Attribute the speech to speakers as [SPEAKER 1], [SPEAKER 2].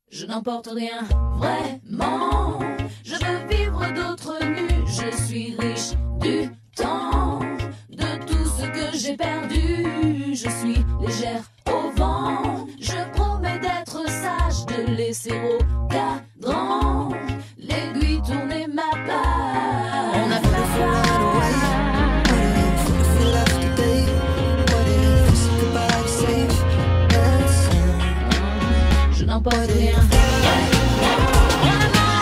[SPEAKER 1] Je n'emporte rien, vraiment. Je veux vivre d'autres nues. Je suis riche du temps, de tout ce que j'ai perdu. Je suis légère au vent. Je promets d'être sage, de laisser au cadran l'aiguille tourner ma part. On a fait je n'emporte rien.